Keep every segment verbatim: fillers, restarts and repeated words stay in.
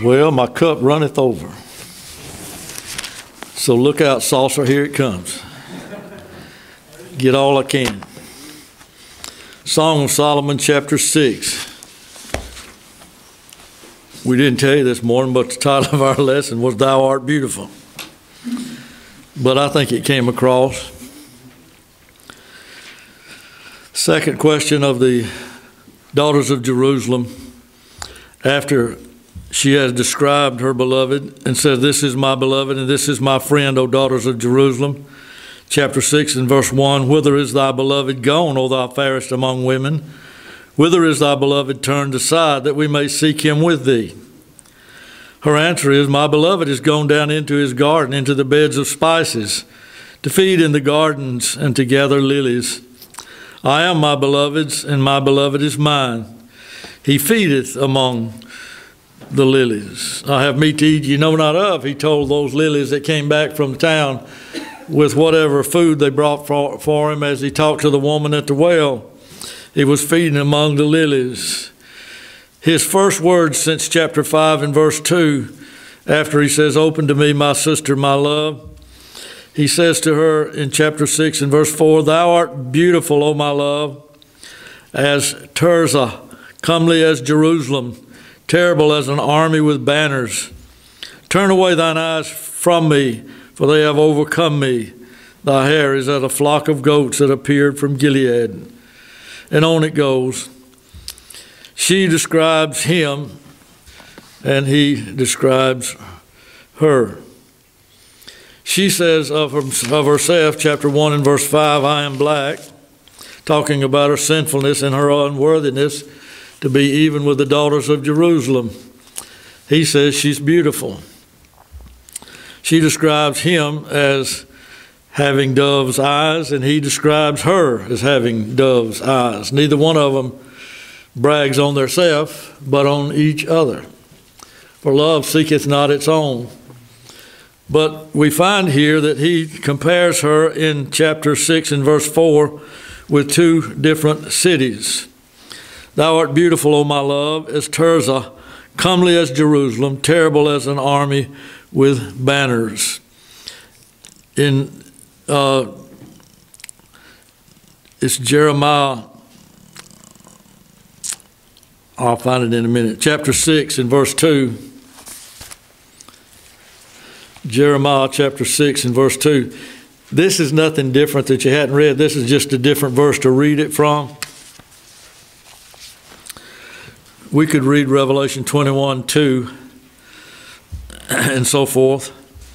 Well, my cup runneth over. So look out, saucer, here it comes. Get all I can. Song of Solomon, chapter six. We didn't tell you this morning, but the title of our lesson was Thou Art Beautiful. But I think it came across. Second question of the daughters of Jerusalem, after she has described her beloved and says, "This is my beloved and this is my friend, O daughters of Jerusalem." Chapter six and verse one, "Whither is thy beloved gone, O thou fairest among women? Whither is thy beloved turned aside, that we may seek him with thee?" Her answer is, "My beloved is gone down into his garden, into the beds of spices, to feed in the gardens and to gather lilies. I am my beloved's, and my beloved is mine. He feedeth among the lilies. I have meat to eat you know not of," he told those lilies that came back from town with whatever food they brought for, for him as he talked to the woman at the well. He was feeding among the lilies. His first words since chapter five and verse two, after he says, "Open to me, my sister, my love," he says to her in chapter six and verse four, "Thou art beautiful, O my love, as Tirzah, comely as Jerusalem, terrible as an army with banners. Turn away thine eyes from me, for they have overcome me. Thy hair is as a flock of goats that appeared from Gilead." And on it goes. She describes him, and he describes her. She says of, her, of herself, chapter one and verse five, "I am black," talking about her sinfulness and her unworthiness to be even with the daughters of Jerusalem. He says she's beautiful. She describes him as having dove's eyes, and he describes her as having dove's eyes. Neither one of them brags on theirself, but on each other. For love seeketh not its own. But we find here that he compares her in chapter six and verse four with two different cities. "Thou art beautiful, O my love, as Tirzah, comely as Jerusalem, terrible as an army with banners." In uh, it's Jeremiah. I'll find it in a minute. Chapter six and verse two. Jeremiah chapter six and verse two. This is nothing different that you hadn't read. This is just a different verse to read it from. We could read Revelation twenty-one two and so forth.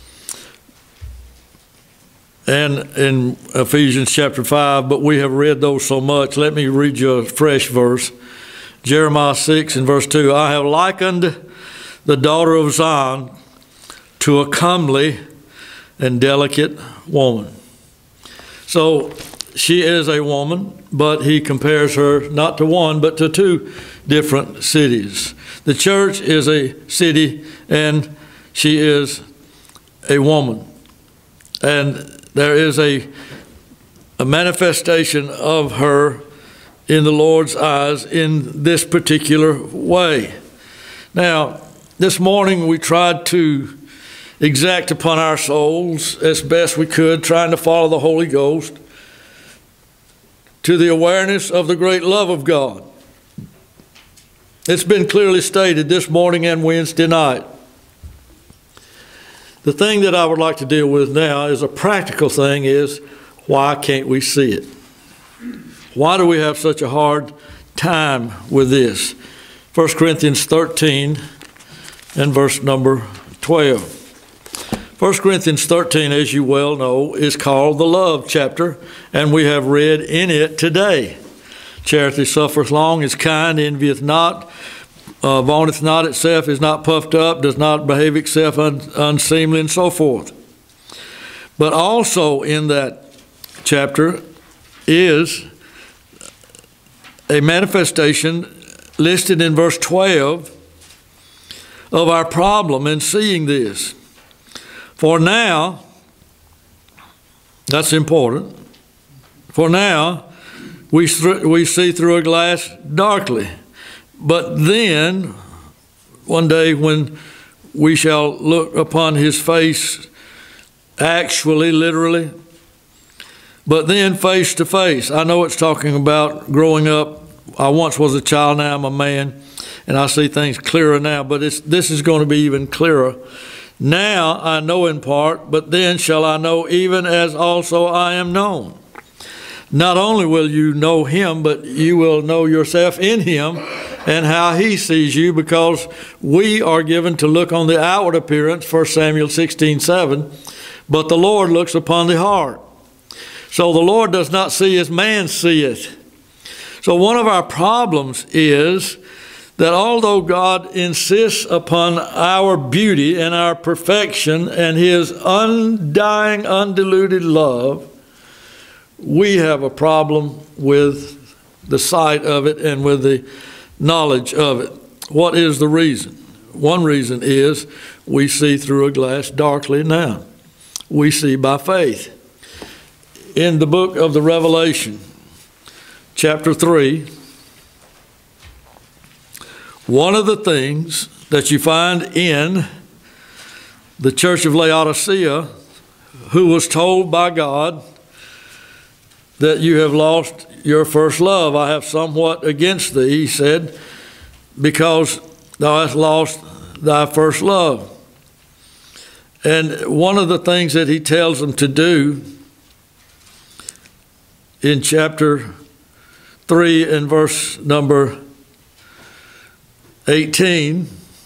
And in Ephesians chapter five, but we have read those so much. Let me read you a fresh verse. Jeremiah six and verse two. "I have likened the daughter of Zion to a comely and delicate woman." So she is a woman, but he compares her not to one, but to two different cities. The church is a city, and she is a woman. And there is a, a manifestation of her in the Lord's eyes in this particular way. Now, this morning we tried to exact upon our souls as best we could, trying to follow the Holy Ghost to the awareness of the great love of God. It's been clearly stated this morning and Wednesday night. The thing that I would like to deal with now is a practical thing is, why can't we see it? Why do we have such a hard time with this? First Corinthians thirteen and verse number twelve. First Corinthians thirteen, as you well know, is called the love chapter, and we have read in it today. "Charity suffereth long, is kind, envieth not, uh, vaunteth not itself, is not puffed up, does not behave itself un unseemly," and so forth. But also in that chapter is a manifestation listed in verse twelve of our problem in seeing this. "For now," that's important, "for now we, we see through a glass darkly, but then one day when we shall look upon his face actually, literally, but then face to face. I know it's talking about growing up. I once was a child, now I'm a man, and I see things clearer now, but it's, this is going to be even clearer. Now I know in part, but then shall I know even as also I am known. Not only will you know him, but you will know yourself in him and how he sees you, because we are given to look on the outward appearance, First Samuel sixteen seven, but the Lord looks upon the heart. So the Lord does not see as man seeth. So one of our problems is that although God insists upon our beauty and our perfection and his undying, undiluted love, we have a problem with the sight of it and with the knowledge of it. What is the reason? One reason is we see through a glass darkly now. We see by faith. In the book of the Revelation, chapter three, one of the things that you find in the church of Laodicea, who was told by God that you have lost your first love. I have somewhat against thee, he said, because thou hast lost thy first love. And one of the things that he tells them to do in chapter three and verse number eighteen,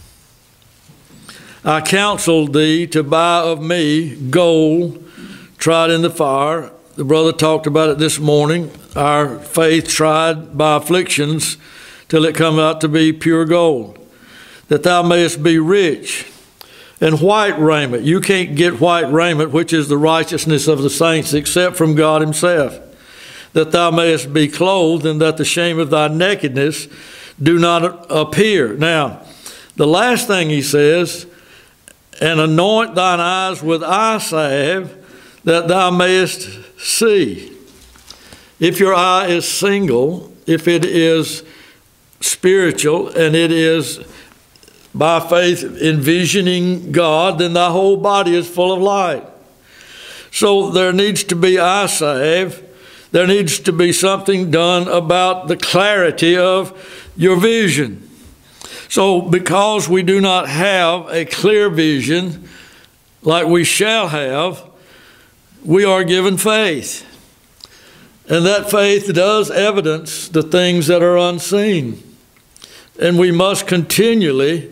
I counseled thee to buy of me gold tried in the fire. The brother talked about it this morning. Our faith tried by afflictions till it come out to be pure gold, that thou mayest be rich. And white raiment. You can't get white raiment, which is the righteousness of the saints, except from God himself. That thou mayest be clothed, and that the shame of thy nakedness do not appear. Now, the last thing he says, and anoint thine eyes with eye salve, that thou mayest see. If your eye is single, if it is spiritual, and it is by faith envisioning God, then thy whole body is full of light. So there needs to be eye salve. There needs to be something done about the clarity of your vision. So because we do not have a clear vision like we shall have, we are given faith. And that faith does evidence the things that are unseen. And we must continually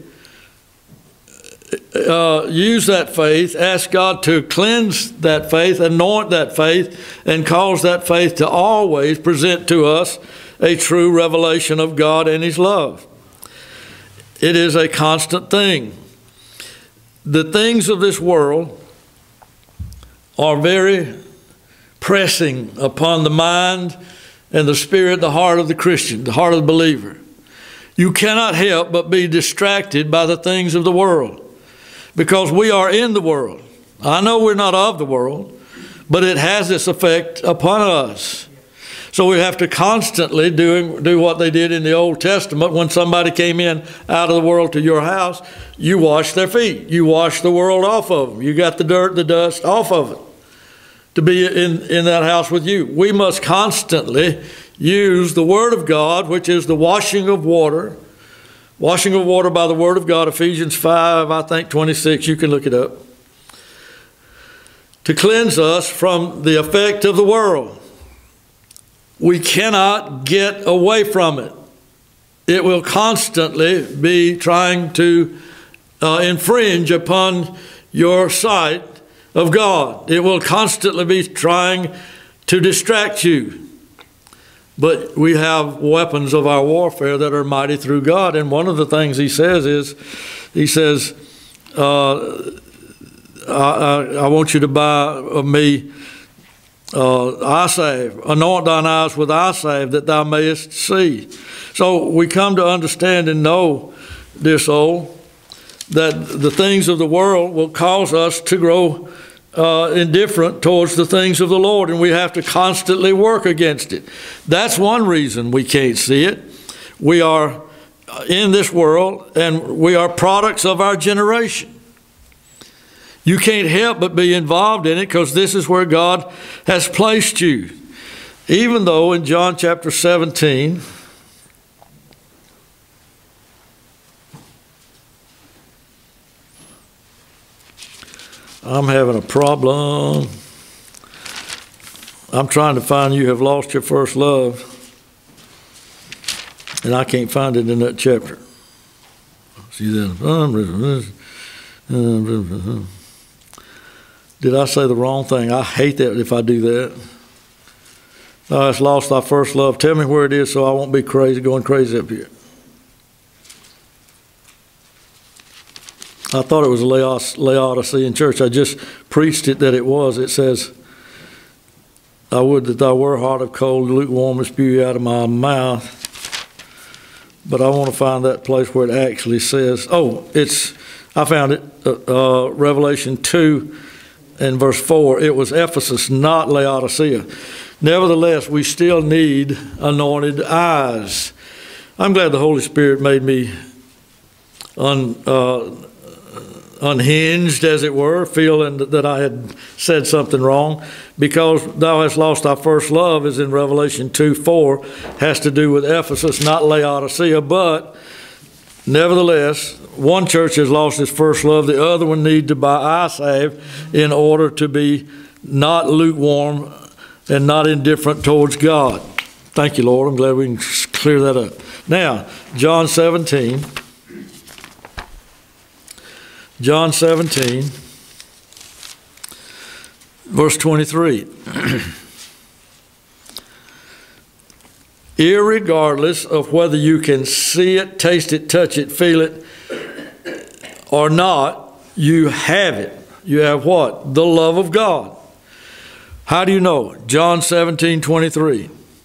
uh, use that faith, ask God to cleanse that faith, anoint that faith, and cause that faith to always present to us a true revelation of God and his love. It is a constant thing. The things of this world are very pressing upon the mind and the spirit, the heart of the Christian, the heart of the believer. You cannot help but be distracted by the things of the world, because we are in the world. I know we're not of the world, but it has this effect upon us. So we have to constantly do, do what they did in the Old Testament. When somebody came in out of the world to your house, you wash their feet. You wash the world off of them. You got the dirt, the dust off of it to be in, in that house with you. We must constantly use the Word of God, which is the washing of water. Washing of water by the Word of God, Ephesians five, I think twenty-six, you can look it up. To cleanse us from the effect of the world. We cannot get away from it. It will constantly be trying to uh, infringe upon your sight of God. It will constantly be trying to distract you. But we have weapons of our warfare that are mighty through God. And one of the things he says is, he says, uh, I, I, I want you to buy of me uh, eye salve. Anoint thine eyes with eye salve that thou mayest see. So we come to understand and know, dear soul, that the things of the world will cause us to grow Uh, indifferent towards the things of the Lord, and we have to constantly work against it. That's one reason we can't see it. We are in this world, and we are products of our generation. You can't help but be involved in it because this is where God has placed you. Even though in John chapter seventeen, I'm having a problem. I'm trying to find you have lost your first love, and I can't find it in that chapter. See that? Did I say the wrong thing? I hate that if I do that. Thou hast lost thy first love. Tell me where it is so I won't be crazy, going crazy up here. I thought it was a Laodicean church. I just preached it that it was. It says, I would that thou were hot of cold, lukewarm, and spew you out of my mouth. But I want to find that place where it actually says, oh, it's, I found it, uh, uh, Revelation two and verse four. It was Ephesus, not Laodicea. Nevertheless, we still need anointed eyes. I'm glad the Holy Spirit made me un, uh, unhinged, as it were, feeling that I had said something wrong, because thou hast lost thy first love is in Revelation two four, has to do with Ephesus, not Laodicea. But nevertheless, one church has lost its first love, the other one need to buy eye salve in order to be not lukewarm and not indifferent towards God. Thank you, Lord. I'm glad we can clear that up. Now, John seventeen. John seventeen, verse twenty-three. Irregardless of whether you can see it, taste it, touch it, feel it, or not, you have it. You have what? The love of God. How do you know? John seventeen, twenty-three.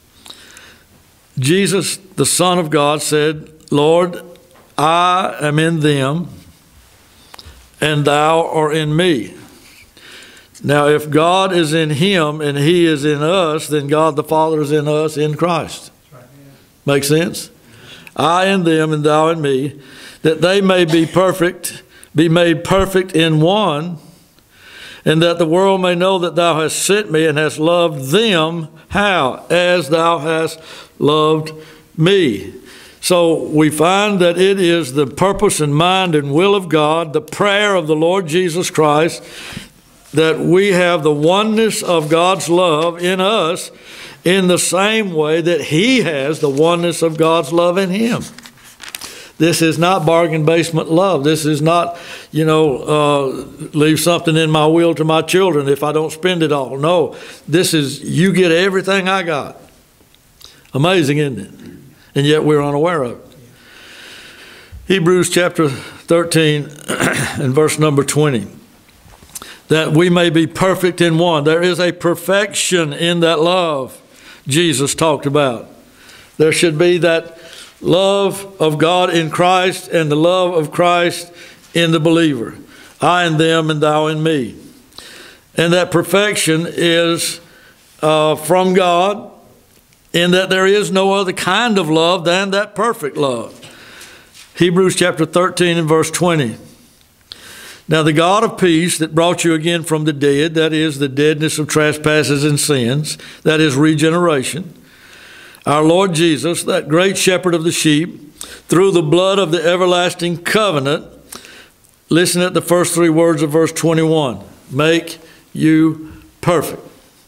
Jesus, the Son of God, said, Lord, I am in them, and thou art in me. Now, if God is in him and he is in us, then God the Father is in us in Christ. Right. Make sense? I in them and thou in me, that they may be perfect, be made perfect in one, and that the world may know that thou hast sent me and hast loved them. How? As thou hast loved me. So we find that it is the purpose and mind and will of God, the prayer of the Lord Jesus Christ, that we have the oneness of God's love in us in the same way that he has the oneness of God's love in him. This is not bargain basement love. This is not, you know, uh, leave something in my will to my children if I don't spend it all. No, this is you get everything I got. Amazing, isn't it? And yet we're unaware of it. Hebrews chapter thirteen and verse number twenty. That we may be perfect in one. There is a perfection in that love Jesus talked about. There should be that love of God in Christ and the love of Christ in the believer. I in them and thou in me. And that perfection is uh, from God, in that there is no other kind of love than that perfect love. Hebrews chapter thirteen and verse twenty. Now the God of peace that brought you again from the dead, that is the deadness of trespasses and sins, that is regeneration. Our Lord Jesus, that great shepherd of the sheep, through the blood of the everlasting covenant, listen at the first three words of verse twenty-one, make you perfect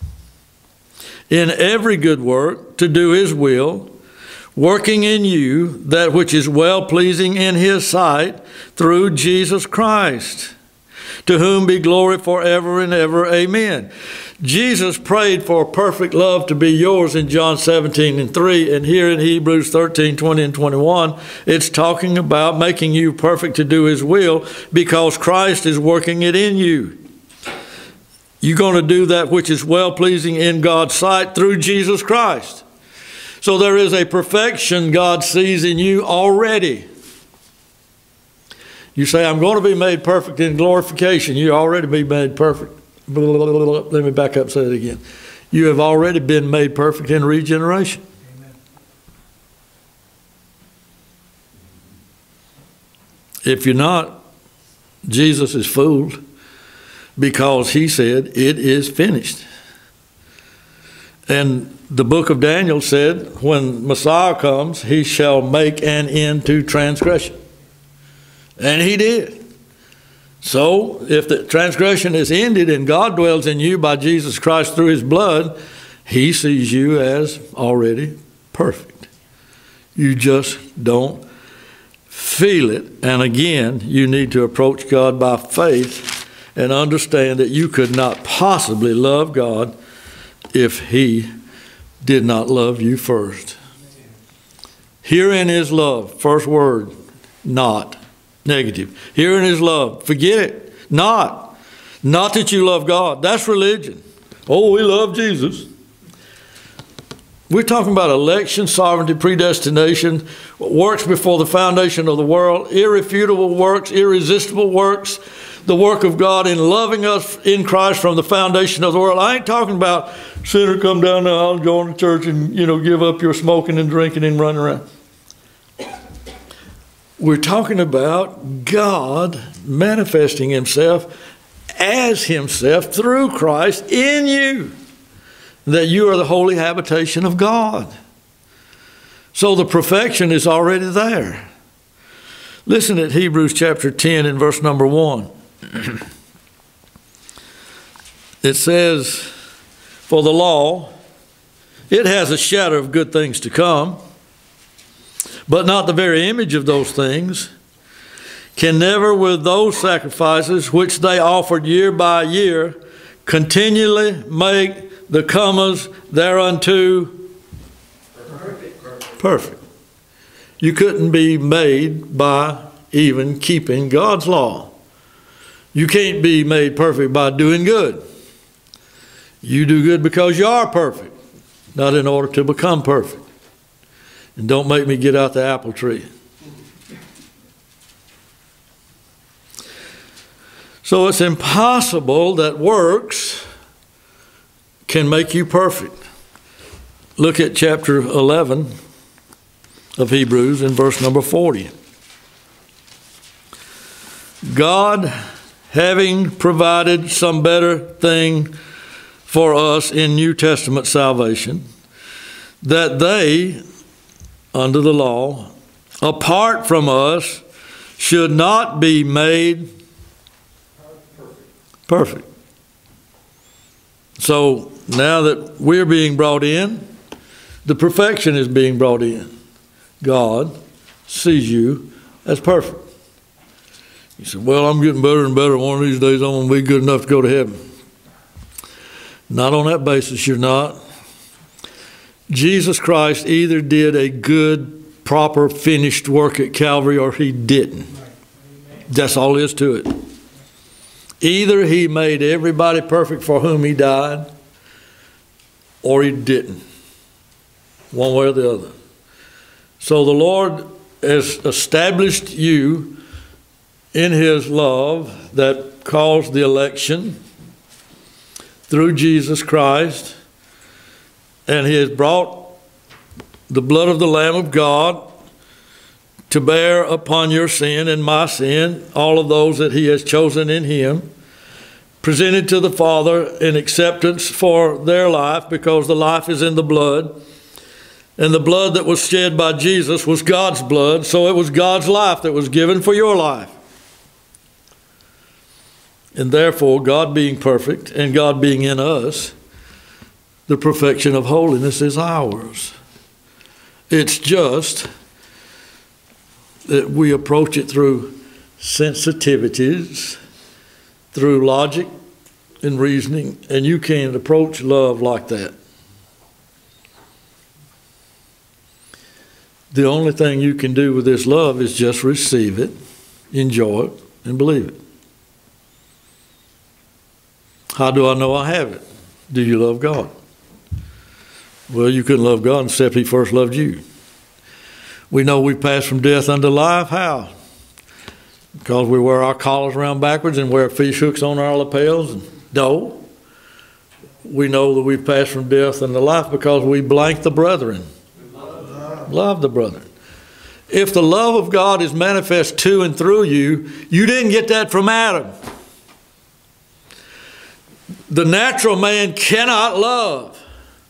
in every good work to do his will, working in you that which is well-pleasing in his sight through Jesus Christ, to whom be glory forever and ever. Amen. Jesus prayed for perfect love to be yours in John seventeen and three, and here in Hebrews thirteen, twenty and twenty-one, it's talking about making you perfect to do his will because Christ is working it in you. You're going to do that which is well-pleasing in God's sight through Jesus Christ. So there is a perfection God sees in you already. You say, I'm going to be made perfect in glorification. You already be made perfect. Let me back up, say it again. You have already been made perfect in regeneration. If you're not, Jesus is fooled, because he said, it is finished. And the book of Daniel said, when Messiah comes, he shall make an end to transgression. And he did. So, if the transgression is ended and God dwells in you by Jesus Christ through his blood, he sees you as already perfect. You just don't feel it. And again, you need to approach God by faith and understand that you could not possibly love God if he did not love you first. Herein is love. First word, not. Negative. Herein is love. Forget it. Not. Not that you love God. That's religion. Oh, we love Jesus. We're talking about election, sovereignty, predestination, works before the foundation of the world, irrefutable works, irresistible works, the work of God in loving us in Christ from the foundation of the world. I ain't talking about sinner come down the aisle, join the church, and you know give up your smoking and drinking and running around. We're talking about God manifesting himself as himself through Christ in you, that you are the holy habitation of God. So the perfection is already there. Listen at Hebrews chapter ten and verse number one. It says, for the law, it has a shadow of good things to come, but not the very image of those things, can never with those sacrifices which they offered year by year continually make the comers thereunto perfect. Perfect. You couldn't be made by even keeping God's law. You can't be made perfect by doing good. You do good because you are perfect, not in order to become perfect. And don't make me get out the apple tree. So it's impossible that works can make you perfect. Look at chapter eleven of Hebrews in verse number forty. God, having provided some better thing for us in New Testament salvation, that they, under the law, apart from us, should not be made perfect. So now that we're being brought in, the perfection is being brought in. God sees you as perfect. You say, well, I'm getting better and better. One of these days I'm going to be good enough to go to heaven. Not on that basis, you're not. Jesus Christ either did a good, proper, finished work at Calvary or he didn't. That's all there is to it. Either he made everybody perfect for whom he died, or he didn't. One way or the other. So the Lord has established you in his love that caused the election through Jesus Christ, and he has brought the blood of the Lamb of God to bear upon your sin and my sin, all of those that he has chosen in him, presented to the Father in acceptance for their life, because the life is in the blood. And the blood that was shed by Jesus was God's blood, so it was God's life that was given for your life. And therefore, God being perfect and God being in us, the perfection of holiness is ours. It's just that we approach it through sensitivities, through logic and reasoning, and you can't approach love like that. The only thing you can do with this love is just receive it, enjoy it, and believe it. How do I know I have it? Do you love God? Well, you couldn't love God except he first loved you. We know we pass from death unto life. How? Because we wear our collars around backwards and wear fish hooks on our lapels. And no. We know that we've passed from death unto life because we blank the brethren. Love the brethren. if the love of God is manifest to and through you, you didn't get that from Adam. The natural man cannot love.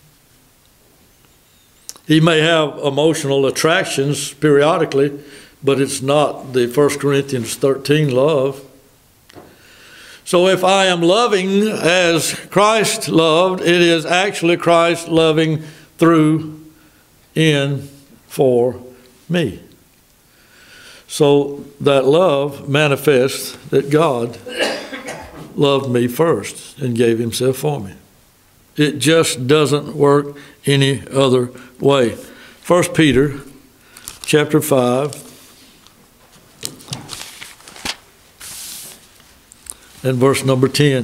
He may have emotional attractions periodically, but it's not the First Corinthians thirteen love. So if I am loving as Christ loved, it is actually Christ loving through, in, for me. So that love manifests that God loved me first and gave himself for me. It just doesn't work any other way. First Peter chapter five and verse number ten.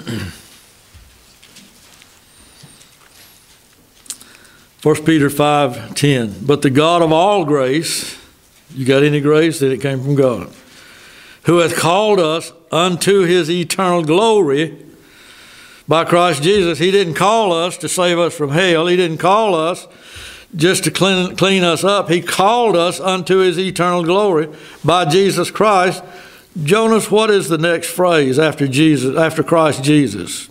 First Peter five ten. But the God of all grace, you got any grace? Then it came from God, who hath called us unto his eternal glory by Christ Jesus. He didn't call us to save us from hell. He didn't call us just to clean, clean us up. He called us unto his eternal glory by Jesus Christ. Jonas, what is the next phrase after Jesus, after Christ Jesus?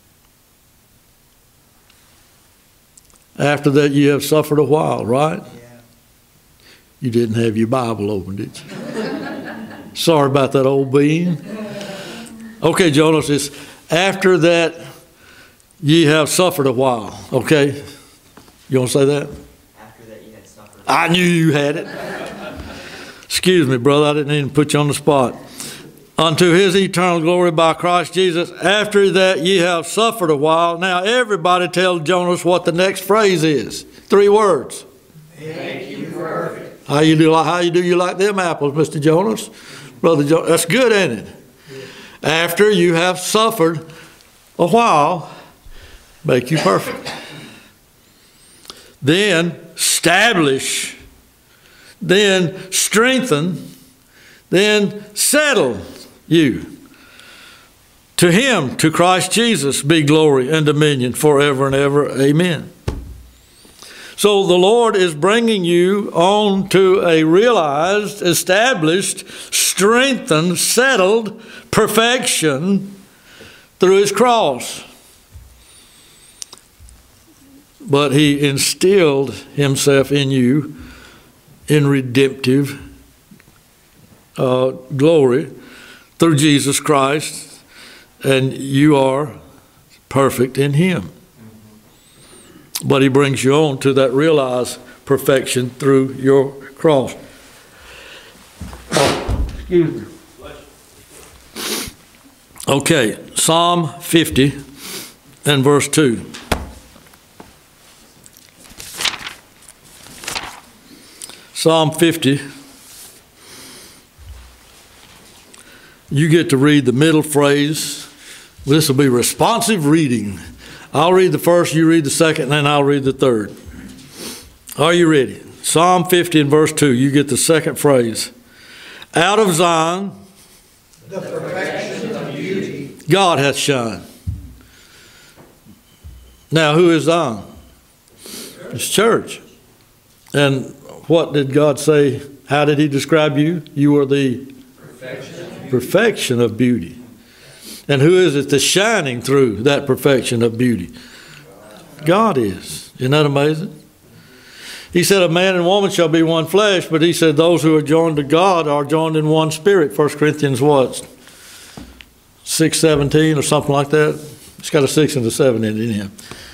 After that you have suffered a while, right? Yeah. You didn't have your Bible open, did you? Sorry about that, old bean. Okay, Jonas, it's after that ye have suffered a while. Okay? You want to say that? After that ye had suffered. I knew you had it. Excuse me, brother. I didn't even put you on the spot. Unto his eternal glory by Christ Jesus, after that ye have suffered a while. Now everybody tell Jonas what the next phrase is. Three words. Make you perfect. How you do? How you do? You like them apples, Mister Jonas? Brother Jonas, that's good, ain't it? After you have suffered a while, make you perfect. Then establish, then strengthen, then settle you. To him, to Christ Jesus, be glory and dominion forever and ever. Amen. So the Lord is bringing you on to a realized, established, strengthened, settled perfection through his cross. But he instilled himself in you in redemptive uh, glory through Jesus Christ, and you are perfect in him. But he brings you on to that realized perfection through your cross. Oh, excuse me. Okay, Psalm fifty and verse two. Psalm fifty. You get to read the middle phrase. This will be responsive reading. I'll read the first, you read the second, and then I'll read the third. Are you ready? Psalm fifty and verse two, you get the second phrase. Out of Zion, the perfection of beauty, God hath shine. Now, who is Zion? It's church. And what did God say? How did he describe you? You are the perfection, perfection of beauty. And who is it that's shining through that perfection of beauty? God is. Isn't that amazing? He said a man and woman shall be one flesh, but he said those who are joined to God are joined in one spirit. First Corinthians what? six seventeen or something like that. It's got a six and a seven in it. Anyhow.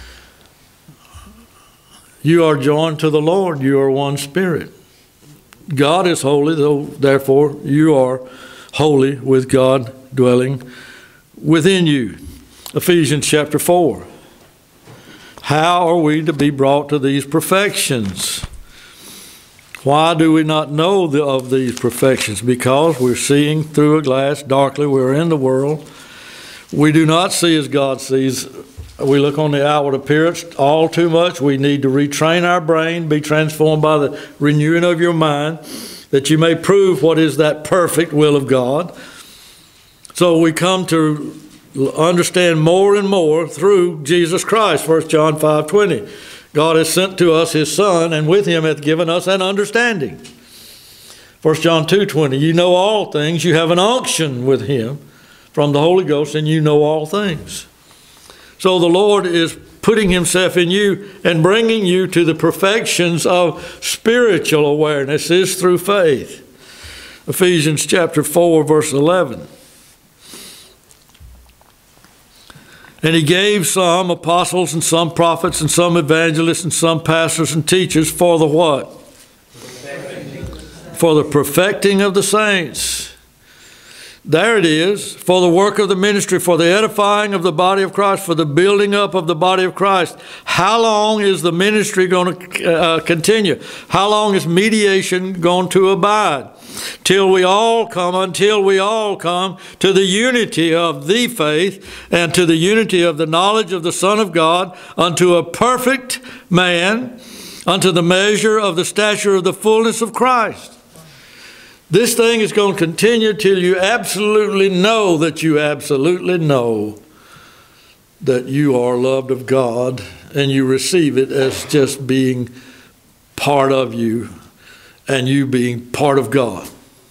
You are joined to the Lord. You are one spirit. God is holy, though, therefore you are holy with God dwelling within you. Ephesians chapter four. How are we to be brought to these perfections? Why do we not know the, of these perfections? Because we're seeing through a glass darkly. We're in the world. We do not see as God sees. We look on the outward appearance all too much. We need to retrain our brain, be transformed by the renewing of your mind, that you may prove what is that perfect will of God. So we come to understand more and more through Jesus Christ. First John five twenty. God has sent to us his Son, and with him hath given us an understanding. First John two twenty, you know all things. You have an unction with him from the Holy Ghost, and you know all things. So the Lord is putting himself in you and bringing you to the perfections of spiritual awareness is through faith. Ephesians chapter four, verse eleven. And he gave some apostles and some prophets and some evangelists and some pastors and teachers for the what? For the perfecting of the saints. There it is. For the work of the ministry, for the edifying of the body of Christ, for the building up of the body of Christ. How long is the ministry going to uh, continue? How long is mediation going to abide? Till we all come, until we all come to the unity of the faith and to the unity of the knowledge of the Son of God, unto a perfect man, unto the measure of the stature of the fullness of Christ. This thing is going to continue till you absolutely know that you absolutely know that you are loved of God, and you receive it as just being part of you and you being part of God.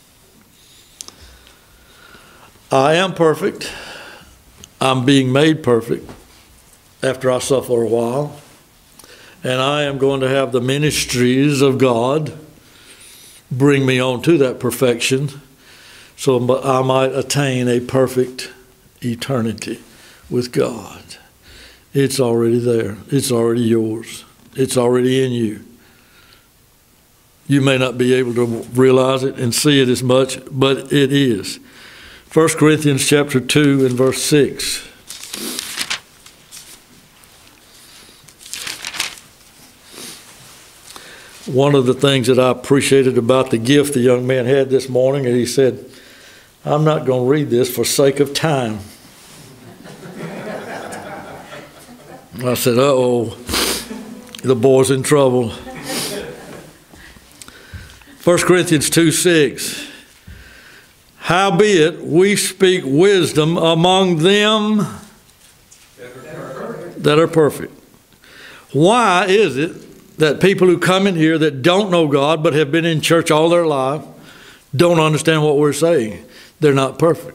I am perfect. I'm being made perfect after I suffer a while. And I am going to have the ministries of God bring me on to that perfection so I might attain a perfect eternity with God. It's already there. It's already yours. It's already in you. You may not be able to realize it and see it as much, but it is. First Corinthians chapter two and verse six. One of the things that I appreciated about the gift the young man had this morning, and he said, I'm not going to read this for sake of time. I said, uh-oh, the boy's in trouble. First Corinthians two six. Howbeit we speak wisdom among them that are perfect. Why is it that people who come in here that don't know God but have been in church all their life don't understand what we're saying? They're not perfect.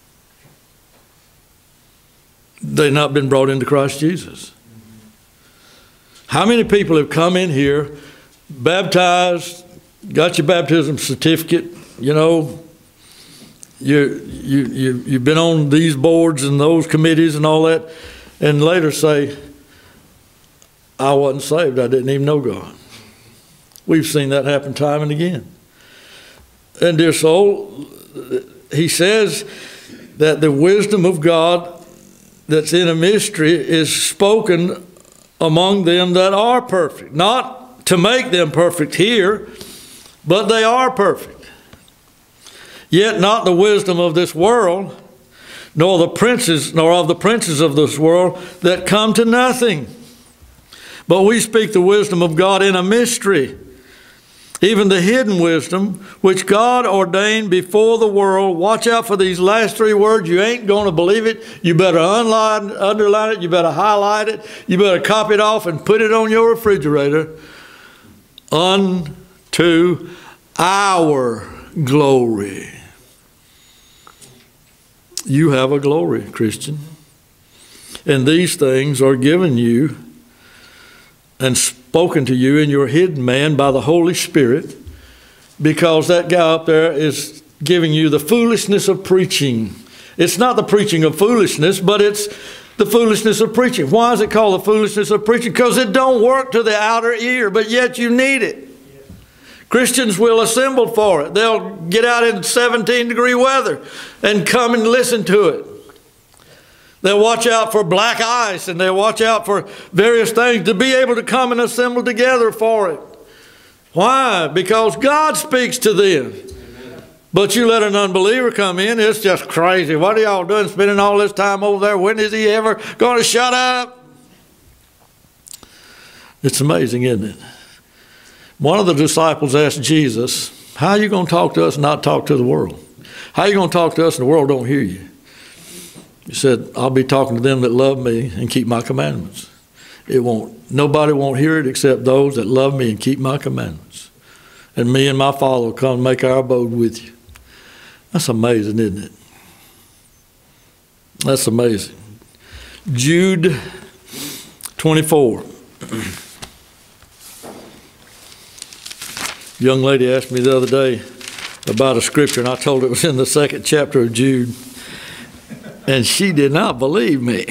They've not been brought into Christ Jesus. How many people have come in here, baptized, got your baptism certificate, you know, you, you, you, you've been on these boards and those committees and all that, and later say, I wasn't saved. I didn't even know God. We've seen that happen time and again. And dear soul, he says that the wisdom of God that's in a mystery is spoken among them that are perfect. Not to make them perfect here, but they are perfect. Yet not the wisdom of this world, nor the princes, nor of the princes of this world that come to nothing. But we speak the wisdom of God in a mystery, even the hidden wisdom, which God ordained before the world. Watch out for these last three words. You ain't going to believe it. You better underline, underline it. You better highlight it. You better copy it off and put it on your refrigerator. Unto our glory. You have a glory, Christian. And these things are given you and spoken to you in your hidden man by the Holy Spirit, because that guy up there is giving you the foolishness of preaching. It's not the preaching of foolishness, but it's the foolishness of preaching. Why is it called the foolishness of preaching? Because it don't work to the outer ear, but yet you need it. Christians will assemble for it. They'll get out in seventeen degree weather and come and listen to it. They'll watch out for black ice, and they'll watch out for various things to be able to come and assemble together for it. Why? Because God speaks to them. Amen. But you let an unbeliever come in, it's just crazy. What are y'all doing spending all this time over there? When is he ever going to shut up? It's amazing, isn't it? One of the disciples asked Jesus, how are you going to talk to us and not talk to the world? How are you going to talk to us and the world don't hear you? He said, I'll be talking to them that love me and keep my commandments. It won't, nobody won't hear it except those that love me and keep my commandments. and me and my Father will come make our abode with you. That's amazing, isn't it? That's amazing. Jude twenty-four. Young lady asked me the other day about a scripture, and I told her it was in the second chapter of Jude, and she did not believe me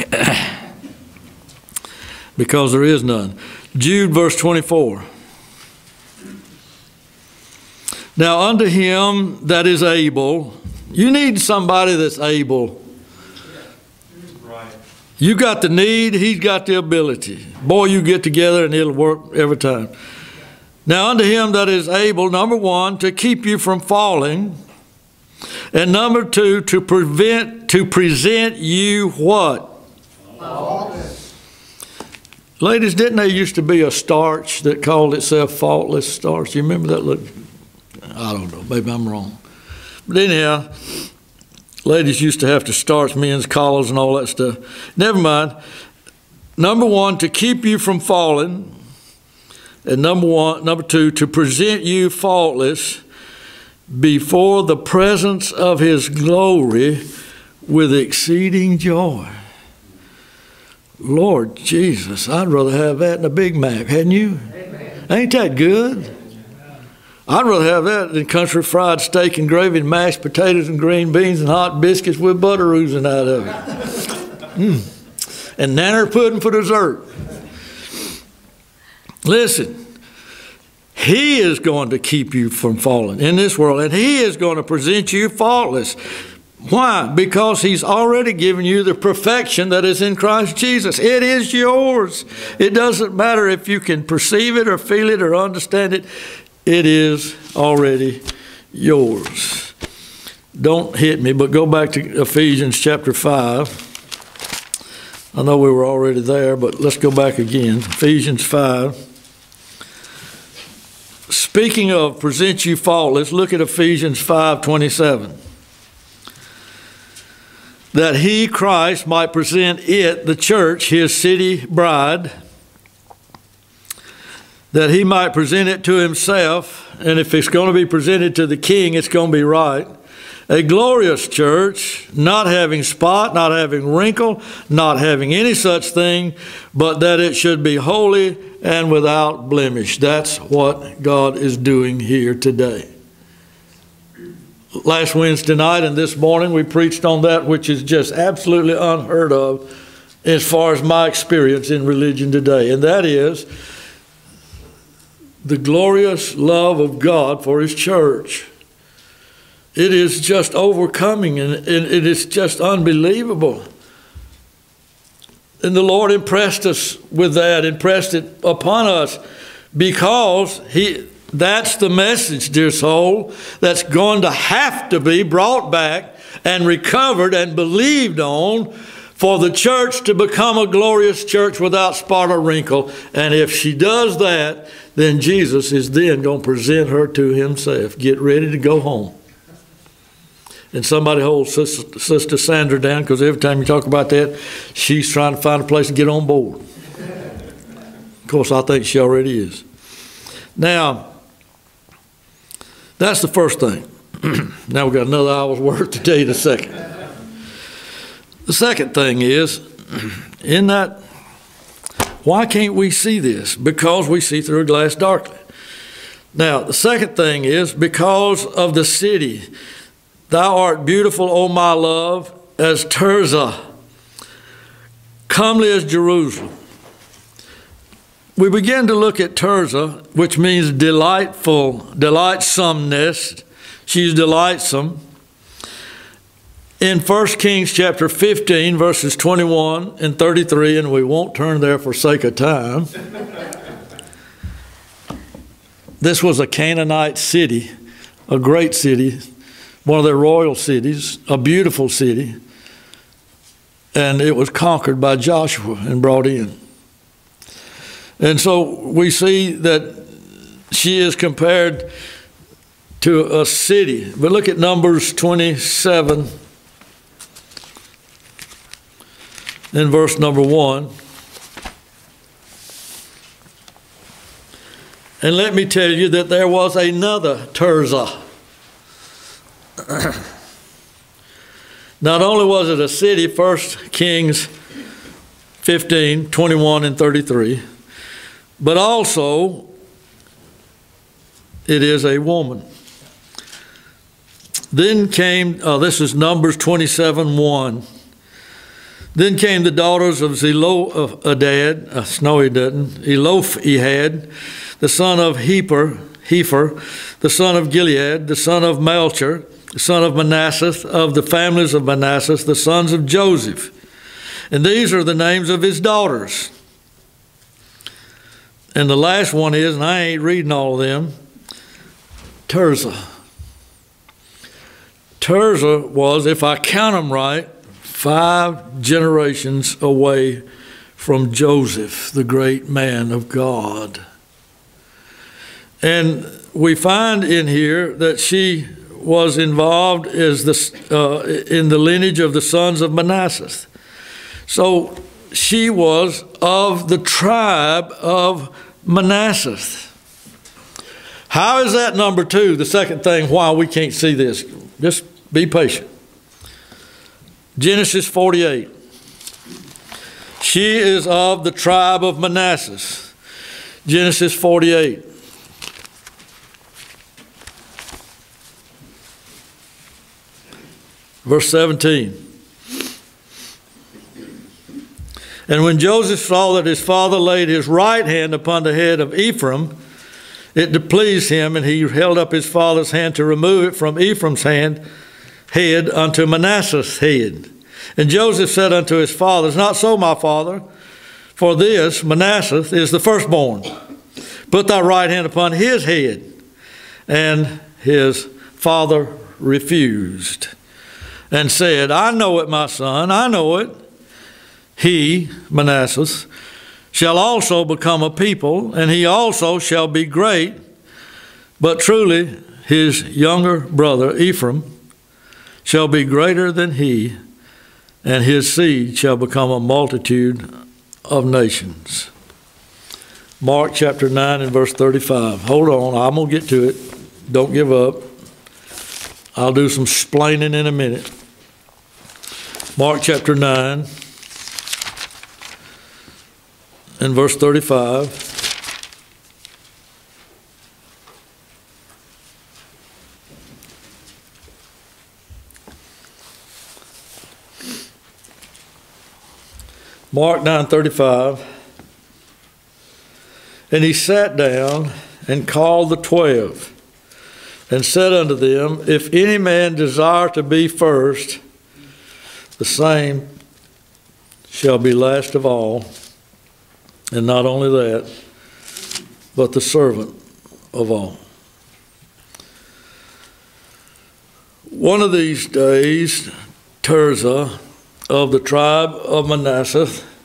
because there is none. Jude verse twenty-four. Now unto him that is able, you need somebody that's able. Right. You got the need, he's got the ability. Boy, you get together and it'll work every time. Now unto him that is able, number one, to keep you from falling, and number two, to prevent, to present you what? Faultless. Ladies, didn't there used to be a starch that called itself Faultless Starch? You remember that? Look, I don't know, maybe I'm wrong. But anyhow, ladies used to have to starch men's collars and all that stuff. Never mind. Number one, to keep you from falling. And number one, number two, to present you faultless before the presence of his glory with exceeding joy. Lord Jesus, I'd rather have that than a Big Mac, hadn't you? Amen. Ain't that good? I'd rather have that than country fried steak and gravy and mashed potatoes and green beans and hot biscuits with butter oozing out of it. Mm. And nanner pudding for dessert. Listen, he is going to keep you from falling in this world, and he is going to present you faultless. Why? Because he's already given you the perfection that is in Christ Jesus. It is yours. It doesn't matter if you can perceive it or feel it or understand it. It is already yours. Don't hit me, but go back to Ephesians chapter five. I know we were already there, but let's go back again. Ephesians five. Speaking of present you faultless, look at Ephesians five twenty-seven. That he, Christ, might present it, the church, his city bride, that he might present it to himself, and if it's going to be presented to the king, it's going to be right. A glorious church, not having spot, not having wrinkle, not having any such thing, but that it should be holy and without blemish. That's what God is doing here today. Last Wednesday night and this morning we preached on that, which is just absolutely unheard of as far as my experience in religion today, and that is the glorious love of God for his church. It is just overcoming, and it is just unbelievable. And the Lord impressed us with that, impressed it upon us, because he, that's the message, dear soul, that's going to have to be brought back and recovered and believed on for the church to become a glorious church without spot or wrinkle. And if she does that, then Jesus is then going to present her to himself. Get ready to go home. And somebody holds Sister, Sister Sandra down, because every time you talk about that, she's trying to find a place to get on board. Of course, I think she already is. Now, that's the first thing. Now we've got another hour's worth to tell you the second. The second thing is, in that, why can't we see this? Because we see through a glass darkly. Now, the second thing is because of the city. Thou art beautiful, O my love, as Tirzah, comely as Jerusalem. We begin to look at Tirzah, which means delightful, delightsomeness. She's delightsome. In First Kings chapter fifteen, verses twenty-one and thirty-three, and we won't turn there for sake of time. This was a Canaanite city, a great city, one of their royal cities, a beautiful city, and it was conquered by Joshua and brought in. And so we see that she is compared to a city. But look at Numbers twenty-seven in verse number one. And let me tell you that there was another Tirzah. Not only was it a city, First Kings fifteen, twenty-one and thirty-three, but also it is a woman. Then came, uh, this is Numbers twenty-seven, one. Then came the daughters of Zelophehad, uh, no he doesn't, Zelophehad, the son of Heper, Hefer, the son of Gilead, the son of Melcher, the son of Manasseh, of the families of Manasseh, the sons of Joseph. And these are the names of his daughters. And the last one is, and I ain't reading all of them, Tirzah. Tirzah was, if I count them right, five generations away from Joseph, the great man of God. And we find in here that she was involved as the, uh, in the lineage of the sons of Manasseh. So she was of the tribe of Manasseh. How is that number two? The second thing why we can't see this. Just be patient. Genesis forty-eight. She is of the tribe of Manasseh. Genesis forty-eight. Verse seventeen. And when Joseph saw that his father laid his right hand upon the head of Ephraim, it displeased him, and he held up his father's hand to remove it from Ephraim's hand, head unto Manasseh's head. And Joseph said unto his fathers, Not so, my father, for this, Manasseh, is the firstborn. Put thy right hand upon his head. And his father refused, and said, I know it, my son, I know it. He, Manasseh, shall also become a people, and he also shall be great. But truly his younger brother Ephraim shall be greater than he, and his seed shall become a multitude of nations. Mark chapter nine and verse thirty-five. Hold on, I'm going to get to it. Don't give up. I'll do some splaining in a minute. Mark chapter nine and verse thirty-five. Mark nine thirty-five. And he sat down and called the twelve, and said unto them, If any man desire to be first, the same shall be last of all, and not only that, but the servant of all. One of these days, Tirzah of the tribe of Manasseh,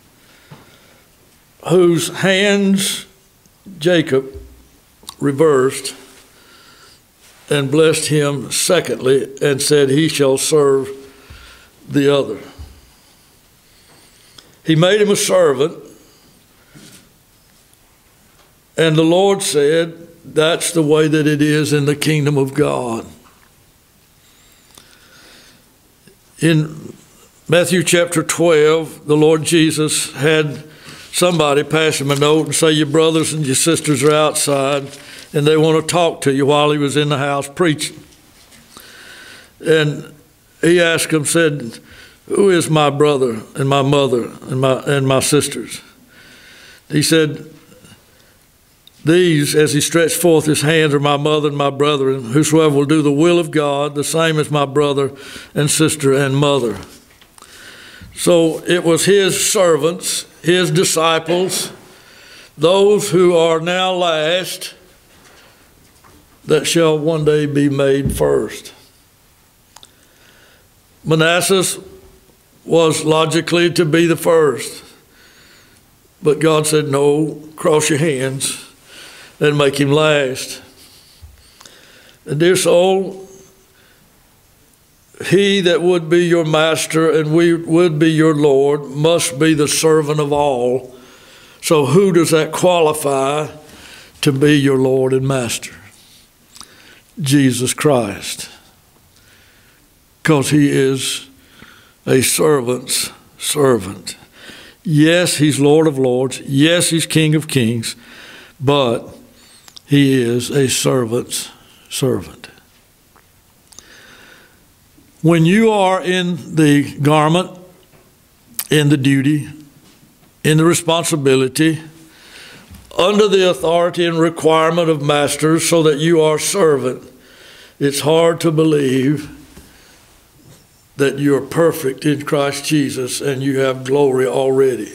whose hands Jacob reversed and blessed him secondly, and said, He shall serve the other. He made him a servant, and the Lord said, that's the way that it is in the kingdom of God. In Matthew chapter twelve, the Lord Jesus had somebody pass him a note and say, your brothers and your sisters are outside and they want to talk to you, while he was in the house preaching. And he asked them, said, who is my brother and my mother and my, and my sisters? He said, these, as he stretched forth his hands, are my mother and my brethren. Whosoever will do the will of God, the same as my brother and sister and mother. So it was his servants, his disciples, those who are now last, that shall one day be made first. Manasseh was logically to be the first, but God said, no, cross your hands and make him last. And dear soul, he that would be your master and we would be your Lord must be the servant of all. So who does that qualify to be your Lord and Master, Jesus Christ, because he is a servant's servant. Yes, he's Lord of lords. Yes, he's King of kings, but he is a servant's servant. When you are in the garment, in the duty, in the responsibility, under the authority and requirement of masters so that you are servant, it's hard to believe that you are perfect in Christ Jesus and you have glory already.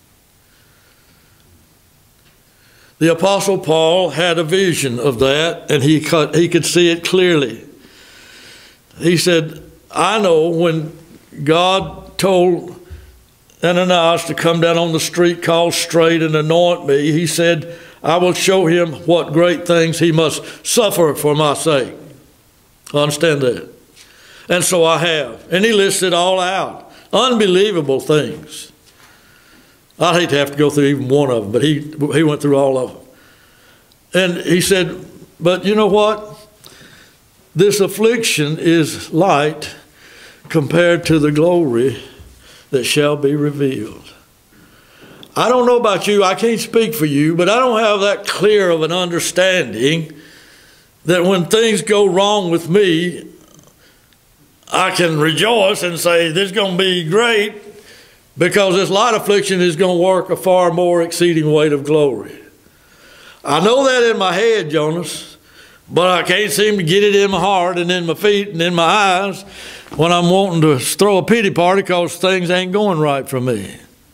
The Apostle Paul had a vision of that, and he could, he could see it clearly. He said, I know when God told Ananias to come down on the street called Straight and anoint me, he said, I will show him what great things he must suffer for my sake. Understand that? And so I have. And he listed all out. Unbelievable things. I'd hate to have to go through even one of them, but he, he went through all of them. And he said, but you know what? This affliction is light compared to the glory that shall be revealed. I don't know about you. I can't speak for you, but I don't have that clear of an understanding that when things go wrong with me, I can rejoice and say, this is going to be great, because this light affliction is going to work a far more exceeding weight of glory. I know that in my head, Jonas, but I can't seem to get it in my heart and in my feet and in my eyes when I'm wanting to throw a pity party because things ain't going right for me.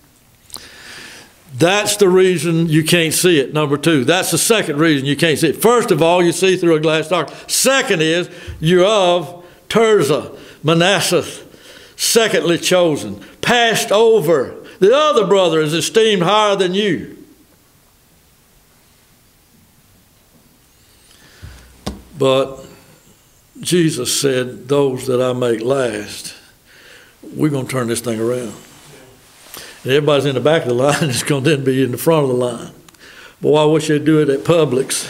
That's the reason you can't see it, number two. That's the second reason you can't see it. First of all, you see through a glass dark. Second is, you're of Tirzah, Manasseh, secondly chosen, passed over. The other brother is esteemed higher than you. But Jesus said, those that I make last, we're going to turn this thing around. And everybody's in the back of the line is going to then be in the front of the line. Boy, I wish they'd do it at Publix.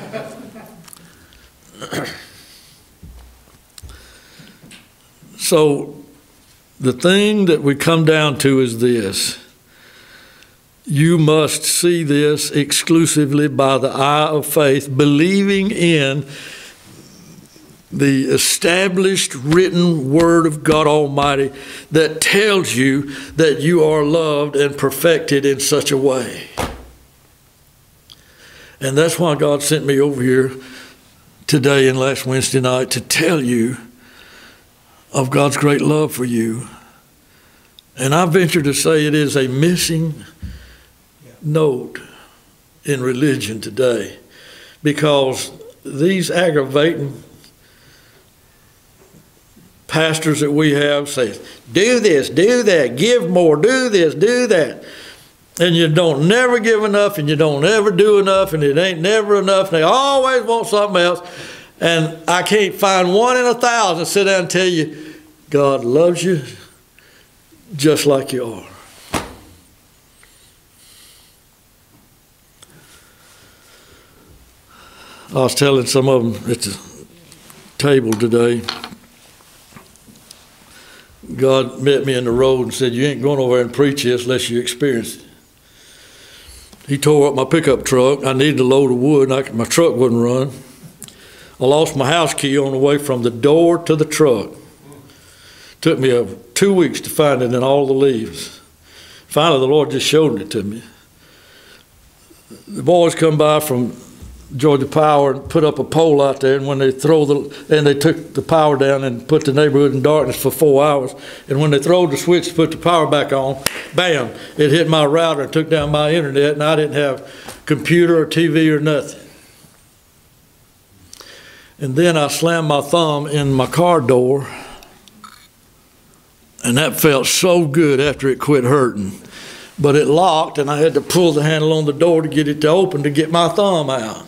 So the thing that we come down to is this. You must see this exclusively by the eye of faith, believing in the established written word of God Almighty that tells you that you are loved and perfected in such a way. And that's why God sent me over here today and last Wednesday night to tell you of God's great love for you. And I venture to say it is a missing note in religion today, because these aggravating pastors that we have say, do this, do that, give more, do this, do that. And you don't never give enough, and you don't ever do enough, and it ain't never enough, and they always want something else. And I can't find one in a thousand sit down and tell you, God loves you just like you are. I was telling some of them at the table today, God met me in the road and said, you ain't going over there and preach this unless you experience it. He tore up my pickup truck. I needed a load of wood, and I, my truck wouldn't run. I lost my house key on the way from the door to the truck. Took me a, two weeks to find it in all the leaves. Finally, the Lord just showed it to me. The boys come by from Georgia Power and put up a pole out there, and when they throw the, and they took the power down and put the neighborhood in darkness for four hours, and when they throwed the switch to put the power back on, bam, it hit my router and took down my internet, and I didn't have computer or T V or nothing. And then I slammed my thumb in my car door, and that felt so good after it quit hurting. But it locked, and I had to pull the handle on the door to get it to open to get my thumb out.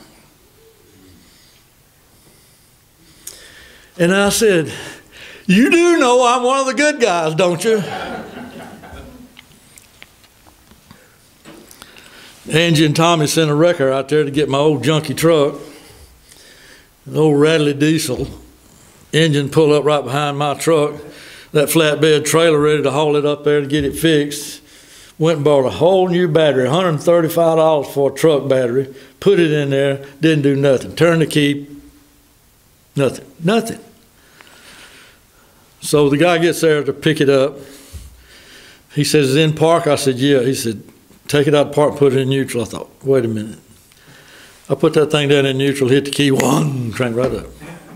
And I said, you do know I'm one of the good guys, don't you? Angie and Tommy sent a wrecker out there to get my old junky truck, an old rattly diesel. Engine pulled up right behind my truck, that flatbed trailer ready to haul it up there to get it fixed. Went and bought a whole new battery, one hundred thirty-five dollars for a truck battery, put it in there, didn't do nothing. Turned the key, nothing, nothing. So the guy gets there to pick it up. He says, "Is it in park?" I said, "Yeah." He said, "Take it out of park and put it in neutral." I thought, wait a minute. I put that thing down in neutral, hit the key, one, crank right up.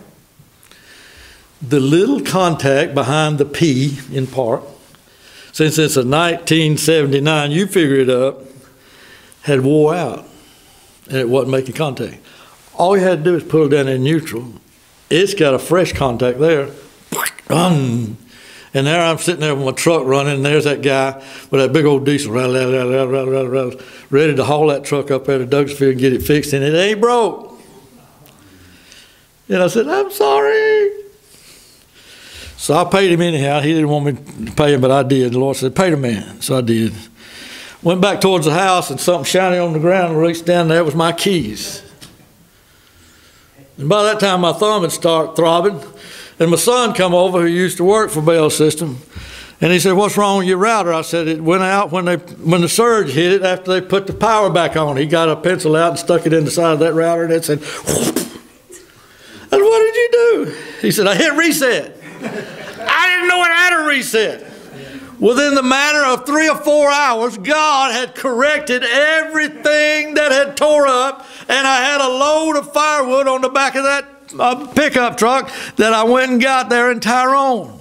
The little contact behind the P in park, since it's a nineteen seventy-nine, you figure it up, had wore out, and it wasn't making contact. All you had to do is put it down in neutral. It's got a fresh contact there. And there I'm sitting there with my truck running, and there's that guy with that big old diesel, ready to haul that truck up there to Douglasville and get it fixed, and it ain't broke. And I said, "I'm sorry." So I paid him anyhow. He didn't want me to pay him, but I did. The Lord said, "Pay the man." So I did. Went back towards the house, and something shiny on the ground, and reached down there was my keys. And by that time, my thumb had started throbbing. And my son come over, who used to work for Bell System, and he said, "What's wrong with your router?" I said, "It went out when they when the surge hit it after they put the power back on." He got a pencil out and stuck it in the side of that router, and it said, "Whoop." I said, "What did you do?" He said, "I hit reset." I didn't know it had a reset. Within the matter of three or four hours, God had corrected everything that had tore up, and I had a load of firewood on the back of that uh, pickup truck that I went and got there in Tyrone.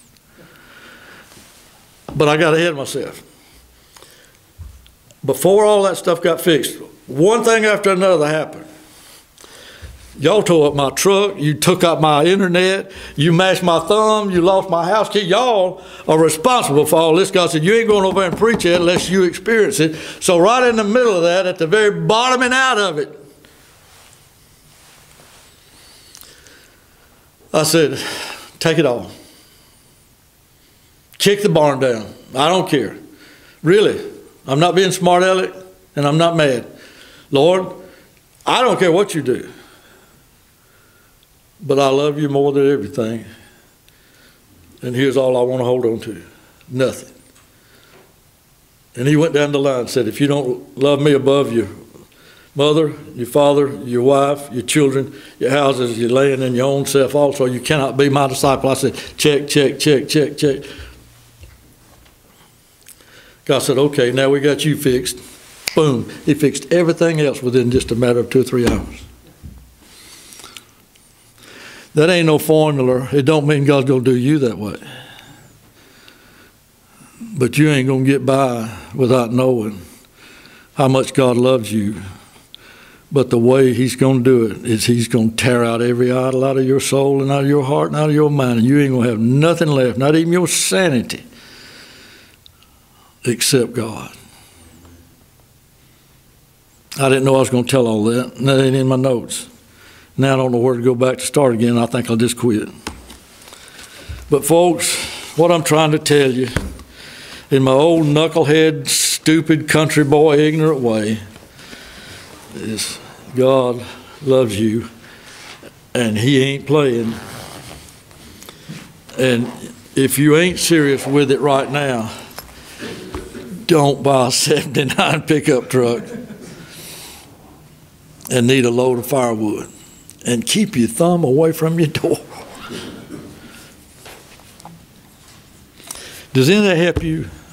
But I got ahead of myself. Before all that stuff got fixed, one thing after another happened. Y'all tore up my truck, you took out my internet, you mashed my thumb, you lost my house key. Y'all are responsible for all this. God said, "You ain't going over there and preach it unless you experience it." So right in the middle of that, at the very bottoming out of it, I said, "Take it all. Kick the barn down. I don't care. Really, I'm not being smart aleck, and I'm not mad. Lord, I don't care what you do. But I love you more than everything. And here's all I want to hold on to. Nothing." And he went down the line and said, "If you don't love me above your mother, your father, your wife, your children, your houses, your land, and your own self also, you cannot be my disciple." I said, "Check, check, check, check, check." God said, "Okay, now we got you fixed." Boom. He fixed everything else within just a matter of two or three hours. That ain't no formula. It don't mean God's going to do you that way. But you ain't going to get by without knowing how much God loves you. But the way he's going to do it is he's going to tear out every idol out of your soul and out of your heart and out of your mind. And you ain't going to have nothing left, not even your sanity, except God. I didn't know I was going to tell all that. And that ain't in my notes. Now I don't know where to go back to start again. I think I'll just quit. But folks, what I'm trying to tell you, in my old knucklehead, stupid country boy, ignorant way, is God loves you, and he ain't playing. And if you ain't serious with it right now, don't buy a seventy-nine pickup truck and need a load of firewood. And keep your thumb away from your door. Does any of that help you?